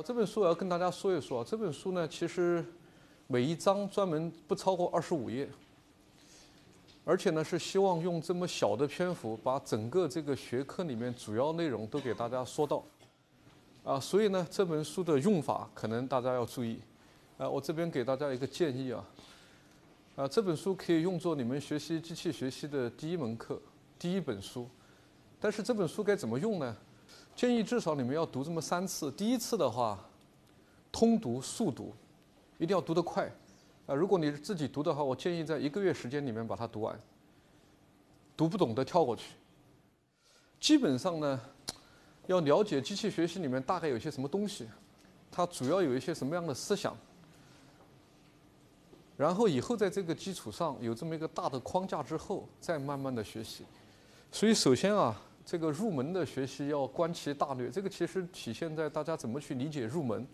这本书我要跟大家说一说啊。这本书呢，其实每一章专门不超过25页，而且呢是希望用这么小的篇幅，把整个这个学科里面主要内容都给大家说到。所以呢，这本书的用法可能大家要注意。我这边给大家一个建议啊。这本书可以用作你们学习机器学习的第一门课、第一本书。但是这本书该怎么用呢？建议至少你们要读这么3次。第一次的话，通读速读，一定要读得快。如果你自己读的话，我建议在1个月时间里面把它读完。读不懂的跳过去。基本上呢，要了解机器学习里面大概有些什么东西，它主要有一些什么样的思想，然后以后在这个基础上有这么一个大的框架之后，再慢慢的学习。所以首先这个入门的学习要观其大略，这个其实体现在大家怎么去理解入门。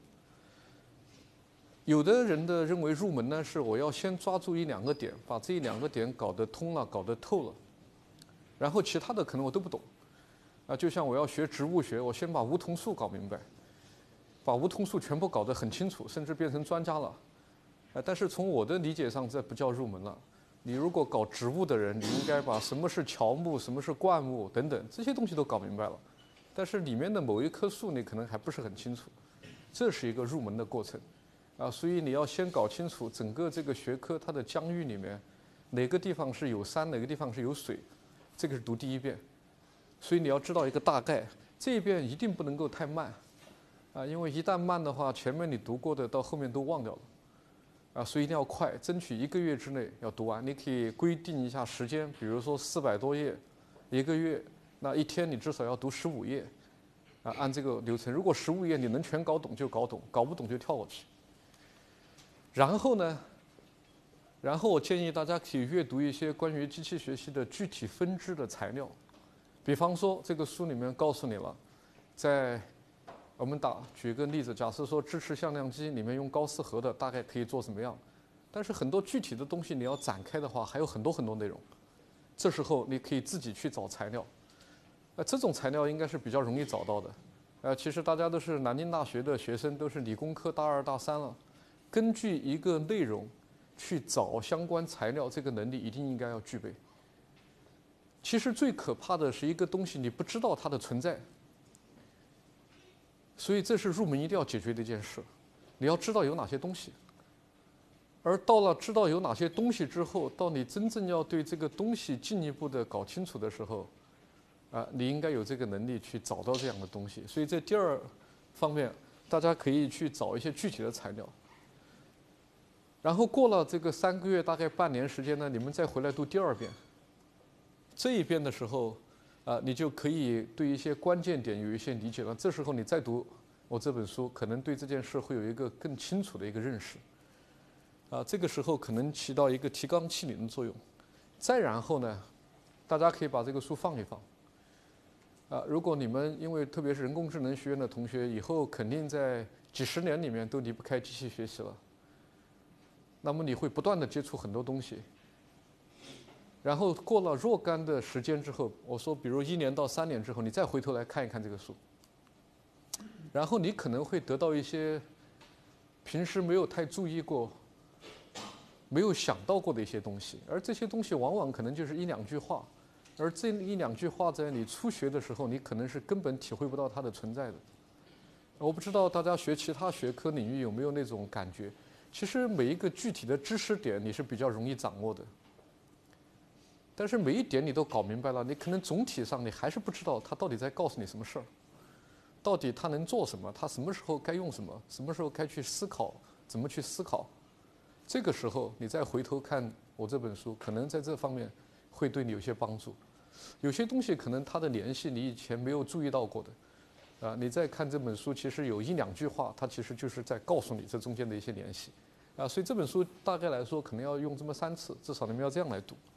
有的人的认为入门呢是我要先抓住1、2个点，把这1、2个点搞得通了，搞得透了，然后其他的可能我都不懂。就像我要学植物学，我先把梧桐树搞明白，把梧桐树全部搞得很清楚，甚至变成专家了。但是从我的理解上，这不叫入门了。你如果搞植物的人，你应该把什么是乔木、什么是灌木等等这些东西都搞明白了。但是里面的某一棵树，你可能还不是很清楚，这是一个入门的过程。所以你要先搞清楚整个这个学科它的疆域里面，哪个地方是有山，哪个地方是有水，这个是读第一遍。所以你要知道一个大概，这一遍一定不能够太慢，因为一旦慢的话，前面你读过的到后面都忘掉了。所以一定要快，争取1个月之内要读完。你可以规定一下时间，比如说400多页，1个月，那1天你至少要读15页，按这个流程。如果15页你能全搞懂就搞懂，搞不懂就跳过去。然后呢，我建议大家可以阅读一些关于机器学习的具体分支的材料，比方说这个书里面告诉你了，在我们举个例子，假设说支持向量机里面用高斯核的大概可以做什么样，但是很多具体的东西你要展开的话，还有很多很多内容。这时候你可以自己去找材料，这种材料应该是比较容易找到的。其实大家都是南京大学的学生，都是理工科大2、大3了，根据一个内容去找相关材料，这个能力一定应该要具备。其实最可怕的是一个东西你不知道它的存在。所以这是入门一定要解决的一件事，你要知道有哪些东西。而到了知道有哪些东西之后，到你真正要对这个东西进一步的搞清楚的时候，你应该有这个能力去找到这样的东西。所以在第2方面，大家可以去找一些具体的材料。然后过了这个3个月，大概半年时间呢，你们再回来读第2遍。这一遍的时候，你就可以对一些关键点有一些理解了。这时候你再读我这本书，可能对这件事会有一个更清楚的一个认识。这个时候可能起到一个提纲挈领的作用。再然后呢，大家可以把这个书放一放。如果你们因为特别是人工智能学院的同学，以后肯定在几10年里面都离不开机器学习了，那么你会不断的接触很多东西。然后过了若干的时间之后，我说比如1年到3年之后，你再回头来看一看这个书，然后你可能会得到一些平时没有太注意过、没有想到过的一些东西，而这些东西往往可能就是1、2句话，而这1、2句话在你初学的时候，你可能是根本体会不到它的存在的。我不知道大家学其他学科领域有没有那种感觉，其实每一个具体的知识点你是比较容易掌握的。但是每一点你都搞明白了，你可能总体上你还是不知道它到底在告诉你什么事儿，到底它能做什么，它什么时候该用什么，什么时候该去思考，怎么去思考。这个时候你再回头看我这本书，可能在这方面会对你有些帮助。有些东西可能它的联系你以前没有注意到过的，你再看这本书，其实有1、2句话，它其实就是在告诉你这中间的一些联系。所以这本书大概来说可能要用这么3次，至少你们要这样来读。